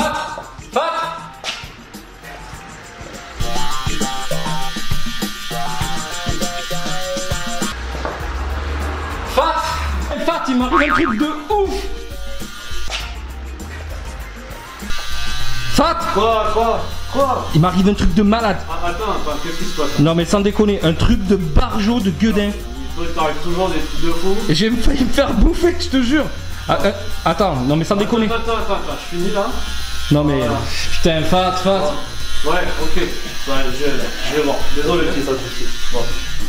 Fat! Fat! Fat, il m'arrive un truc de ouf! Fat! Quoi? Il m'arrive un truc de malade. Ah, attends, qu'est-ce qui se passe? Non mais sans déconner, un truc de barjot de gueudin. Il t'arrive toujours des trucs de fou. J'ai failli me faire bouffer, je te jure. Attends, non mais sans déconner. Attends, je finis là. Non mais Voilà. putain, Fat. Ouais, ok. Ouais, je vais voir. Désolé, petit, ça tout de suite. Bon.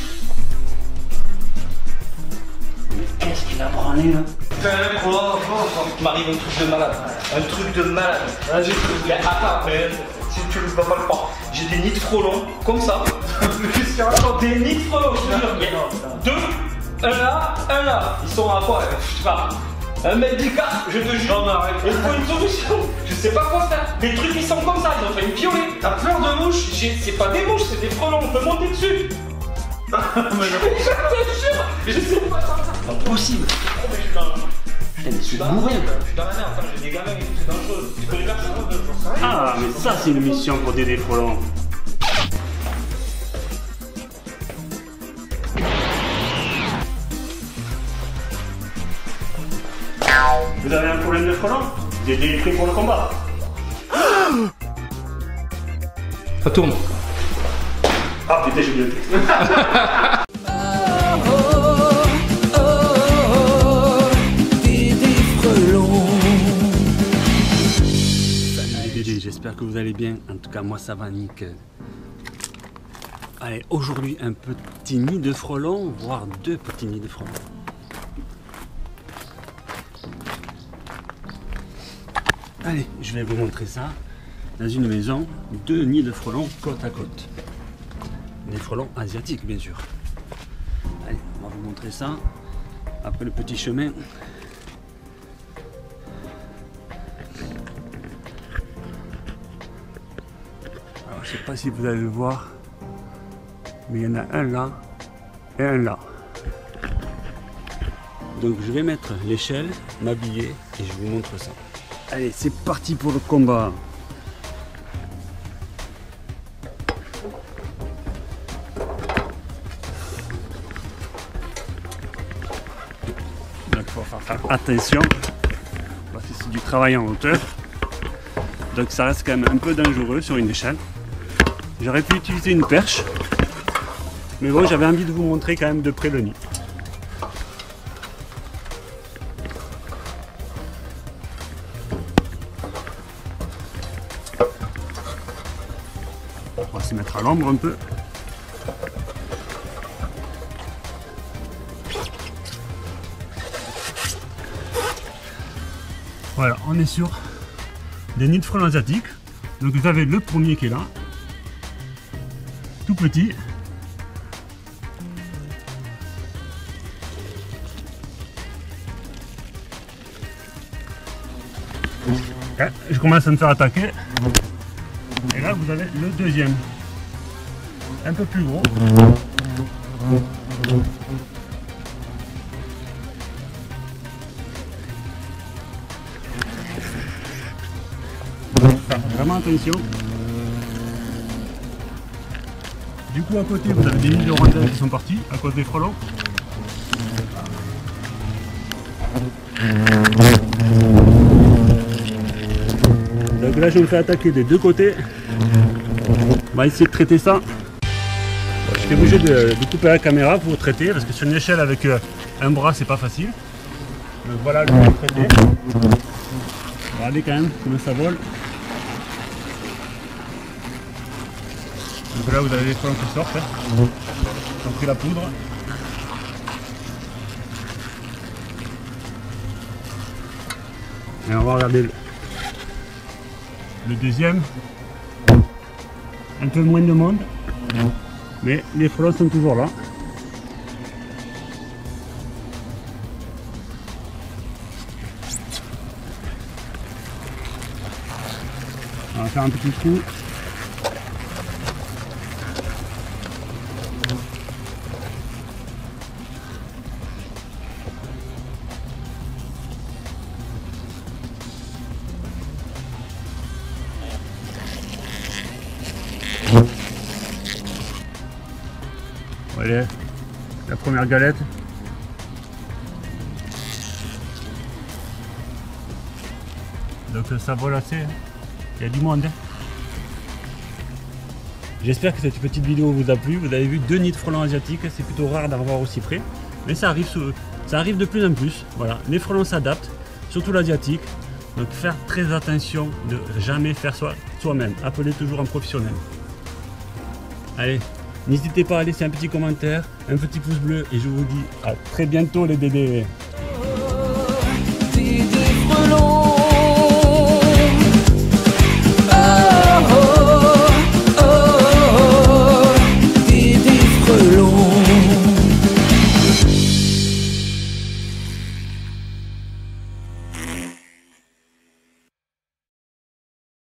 Qu'est-ce qu'il a branlé là? Putain, quoi? Il m'arrive un truc de malade. Un truc de malade. Vas-y, mais attends, mais si tu ne vas pas le croire. J'ai des nids de frelons, comme ça. Des nids de frelons, je te jure. Deux, un là. Ils sont à quoi? Je sais pas. Un mètre d'écart, je te jure. Non, mais arrête. Il faut une solution. Je sais pas quoi faire. Les trucs ils sont comme ça, ils ont fait une violer. T'as peur de mouches? C'est pas des mouches, c'est des frelons, on peut monter dessus. Mais non. Je te jure, je sais pas. Impossible. Putain, mais je suis mourir. Je suis dans la merde, attends, j'ai des gamins et tout, c'est dangereux. Tu connais personne? Ah, mais ça, c'est une mission pour des frelons. Vous avez un problème de frelons? J'ai des prix pour le combat. Ça tourne. Ah putain, j'ai oublié le texte. Salut les bébés, j'espère que vous allez bien. En tout cas, moi ça va nickel. Allez, aujourd'hui un petit nid de frelons, voire deux petits nids de frelons. Allez, je vais vous montrer ça. Dans une maison, deux nids de frelons côte à côte. Des frelons asiatiques, bien sûr. Allez, on va vous montrer ça. Après le petit chemin. Alors, je sais pas si vous allez le voir, mais il y en a un là et un là. Donc je vais mettre l'échelle, m'habiller et je vous montre ça. Allez, c'est parti pour le combat. Donc il faut faire attention, parce que c'est du travail en hauteur. Donc ça reste quand même un peu dangereux sur une échelle. J'aurais pu utiliser une perche, mais bon, j'avais envie de vous montrer quand même de près le nid. On va se mettre à l'ombre un peu. Voilà, on est sur des nids de frelons asiatiques. Donc vous avez le premier qui est là, tout petit. Okay, je commence à me faire attaquer. Et là vous avez le deuxième, un peu plus gros. Faire vraiment attention. Du coup à côté vous avez des nids de rondelles qui sont partis, à cause des frelons. Donc là je me fais attaquer des deux côtés. On va essayer de traiter ça. J'étais obligé de couper la caméra pour traiter parce que sur une échelle avec un bras c'est pas facile. Donc voilà le traité. Regardez quand même comment ça vole. Donc là vous avez les frelons qui sortent. Ils ont pris la poudre. Et on va regarder le deuxième. Un peu moins de monde, mais les frelons sont toujours là. On va faire un petit trou. Allez, la première galette. Donc ça vole assez, hein. Il y a du monde. Hein. J'espère que cette petite vidéo vous a plu. Vous avez vu 2 nids de frelons asiatiques, c'est plutôt rare d'en voir aussi près. Mais ça arrive de plus en plus. Voilà, les frelons s'adaptent, surtout l'asiatique. Donc faire très attention de jamais faire soi-même. Appelez toujours un professionnel. Allez, n'hésitez pas à laisser un petit commentaire, un petit pouce bleu et je vous dis à très bientôt les bébés.